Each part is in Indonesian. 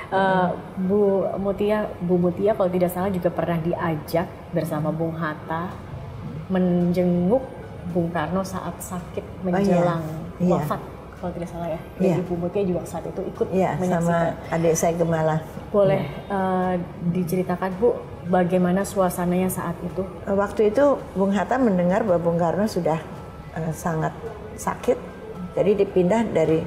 Bu Mutia kalau tidak salah juga pernah diajak bersama Bung Hatta menjenguk Bung Karno saat sakit menjelang wafat kalau tidak salah ya. Jadi Bu Mutia juga saat itu ikut menyaksikan. Sama adik saya Gemala. Boleh diceritakan Bu bagaimana suasananya saat itu? Waktu itu Bung Hatta mendengar bahwa Bung Karno sudah sangat sakit, jadi dipindah dari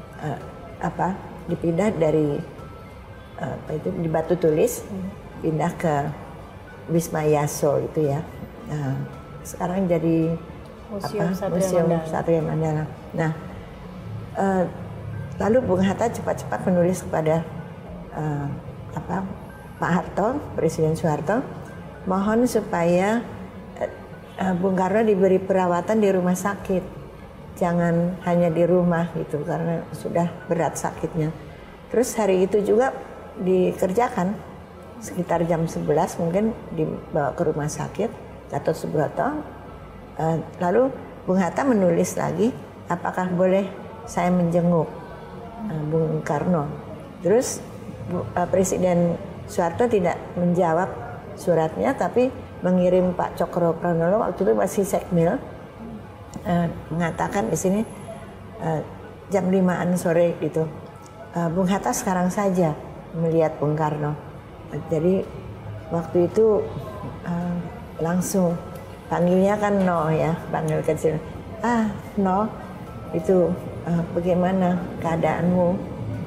di Batu Tulis, pindah ke Wisma Yaso itu ya. Nah, sekarang jadi Museum Satria Mandala. Nah, lalu Bung Hatta cepat-cepat menulis kepada Pak Harto, Presiden Soeharto, mohon supaya Bung Karno diberi perawatan di rumah sakit, jangan hanya di rumah gitu karena sudah berat sakitnya. Terus hari itu juga dikerjakan sekitar jam 11 mungkin dibawa ke rumah sakit Gatot Subroto. Lalu Bung Hatta menulis lagi, apakah boleh saya menjenguk Bung Karno. Terus Presiden Soeharto tidak menjawab suratnya, tapi mengirim Pak Cokropranolo, waktu itu masih Sekmil, mengatakan di sini jam 5-an sore gitu, Bung Hatta sekarang saja melihat Bung Karno. Jadi waktu itu langsung panggilnya kan No ya, panggil kecil. No, itu bagaimana keadaanmu?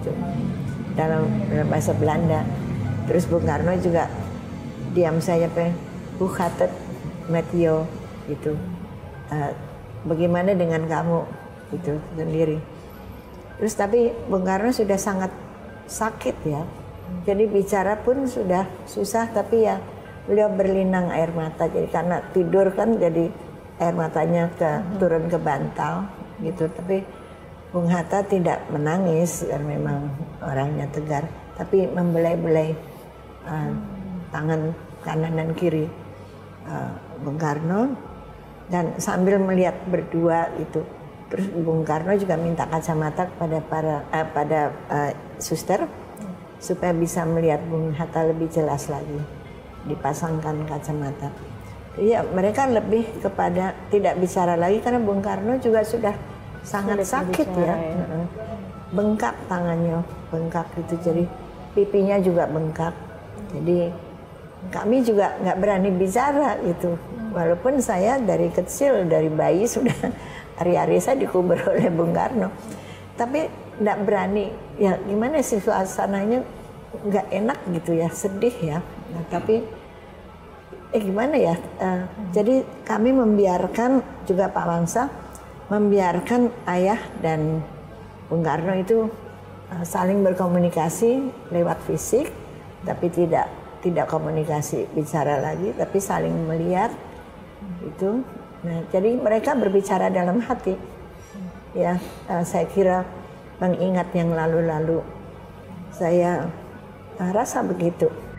Dalam bahasa Belanda. Terus Bung Karno juga diam saja, Hoe gaat het met jou gitu. Bagaimana dengan kamu gitu sendiri. Terus tapi Bung Karno sudah sangat sakit ya. Jadi bicara pun sudah susah, tapi ya beliau berlinang air mata. Jadi karena tidur kan jadi air matanya turun ke bantal gitu. Tapi Bung Hatta tidak menangis karena memang orangnya tegar, tapi membelai-belai tangan kanan dan kiri Bung Karno dan sambil melihat berdua itu. Terus Bung Karno juga minta kacamata kepada suster supaya bisa melihat Bung Hatta lebih jelas lagi, dipasangkan kacamata. Iya, mereka lebih kepada tidak bicara lagi karena Bung Karno juga sudah sangat sakit ya. Bengkak tangannya, bengkak itu, jadi pipinya juga bengkak. Jadi kami juga nggak berani bicara gitu. Walaupun saya dari kecil, dari bayi sudah hari-hari saya dikubur oleh Bung Karno. Tapi nggak berani, ya gimana sih suasananya nggak enak gitu ya, sedih ya. Nah, tapi gimana ya, jadi kami membiarkan juga Pak Wangsa membiarkan ayah dan Bung Karno itu saling berkomunikasi lewat fisik, tapi tidak komunikasi bicara lagi, tapi saling melihat itu. Nah, jadi mereka berbicara dalam hati. Ya, saya kira mengingat yang lalu-lalu. Saya rasa begitu.